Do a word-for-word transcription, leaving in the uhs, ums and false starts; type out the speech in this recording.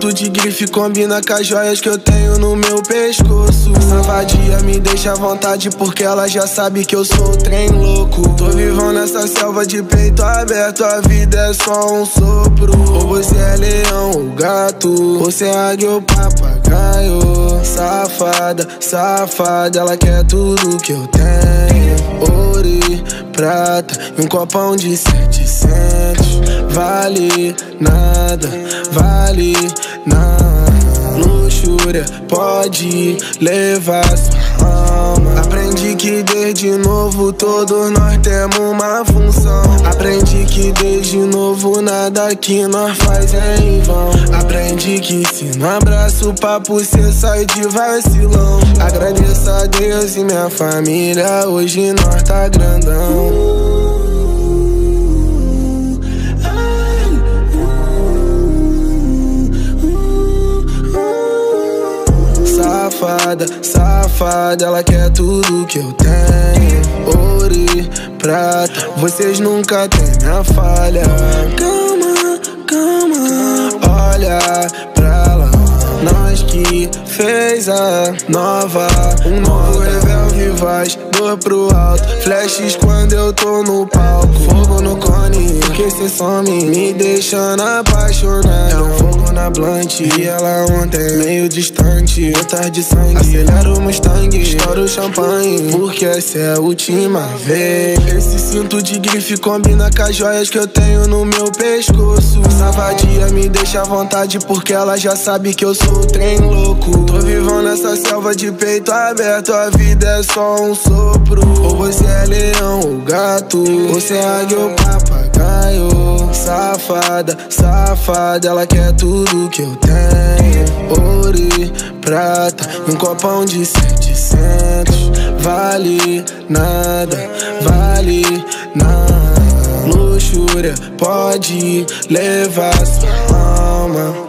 cinto de grife combina com as joias que eu tenho no meu pescoço. Essa vadia me deixa à vontade porque ela já sabe que eu sou o trem louco. Tô vivão nessa selva de peito aberto, a vida é só um sopro. Ou você é leão ou gato, você é águia ou papagaio. Safada, safada, ela quer tudo que eu tenho. Ouro e prata e um copão de setecentos. Vale nada, vale nada. Luxúria pode levar sua alma. Aprendi que desde novo todos nós temos uma função. Aprendi que desde novo nada que nós faz é em vão. Aprendi que se não abraça o papo cê sai de vacilão. Agradeço a Deus e minha família, hoje nós tá grandão. Safada, safada, ela quer tudo que eu tenho. Ouro e prata, vocês nunca têm minha falha. Calma, calma, olha pra lá. Nós que fez a nova, um novo revel vivaz, dor pro alto. Flashes quando eu tô no palco, fogo no cone, porque cê some, me deixando apaixonado. É um fogo na blunt, e ela ontem meio distante. Eu tarde de sangue, acelera o Mustang, estoura o champanhe, porque essa é a última vez. Esse cinto de grife combina com as joias que eu tenho no meu pescoço. Essa vadia me deixa à vontade porque ela já sabe que eu sou o trem louco. Tô vivão nessa selva de peito aberto, a vida é só um sopro. Ou você é leão ou gato, você é águia ou papagaio. Safada, safada, ela quer tudo que eu tenho. Ouro e prata e um copão de setecentos. Vale nada, vale nada. Luxúria pode levar sua alma.